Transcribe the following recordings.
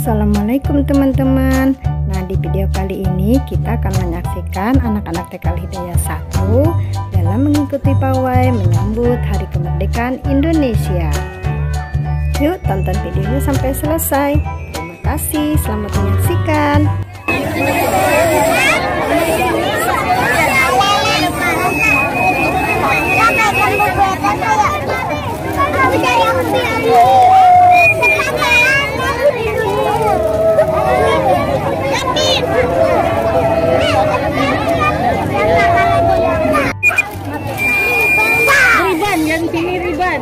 Assalamualaikum teman-teman. Nah, di video kali ini kita akan menyaksikan anak-anak TK Al Hidayah 1 dalam mengikuti pawai menyambut Hari Kemerdekaan Indonesia. Yuk tonton videonya sampai selesai. Terima kasih, selamat menyaksikan. Riban, yang sini riban.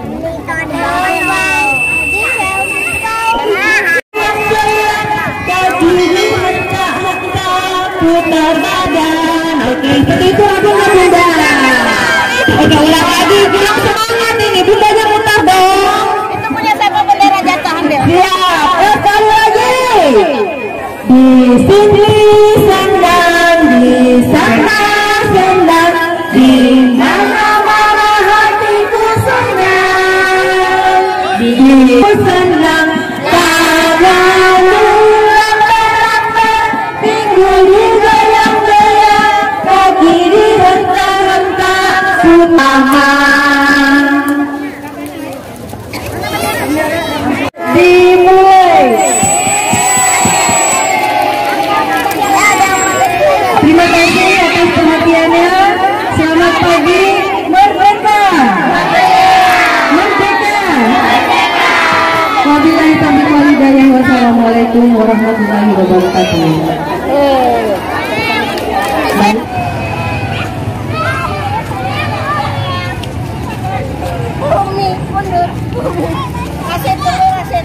Putar badan, oke, itu bunda. Oke, ulang lagi, bilang semangat ini, bundanya mutar dong. Itu punya siapa, bendera jatuh ambil. Siap, sekali lagi. Di sini sandang, di sana sandang, di mana-mana hatiku senang. Di sandang, dimulai. Terima kasih atas perhatiannya. Selamat pagi, merdeka. Merdeka. Wabillahi taufiq wal hidayah. Wassalamualaikum warahmatullahi wabarakatuh. Baik. Aset dulu, aset.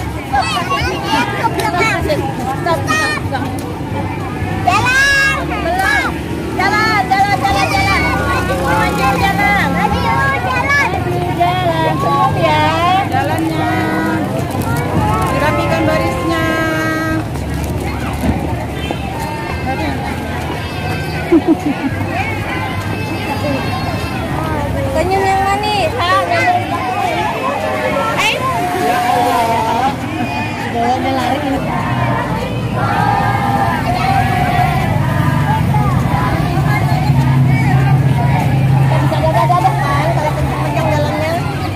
Stop ya. Jalannya. Dirapikan barisnya. Senyum yang manis. Bawanya lari ini. Bisa dadah-dadah kan kalau kencang jalannya.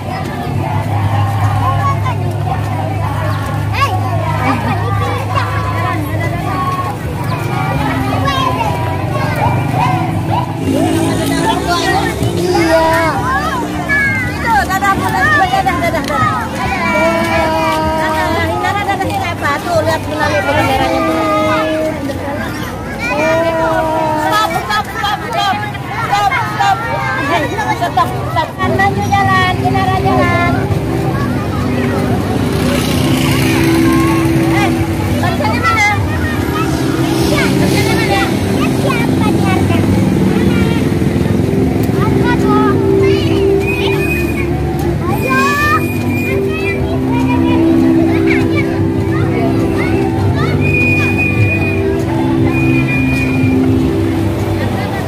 Iya. Itu dadah tuh, lihat menarik benderanya. Stop. Maju jalan, Kinara jalan. Barisannya mana? Barisannya mana? Siapa di harga? Harga dong.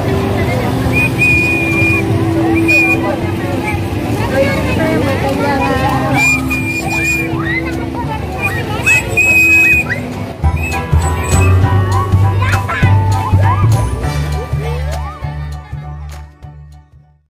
Ayo.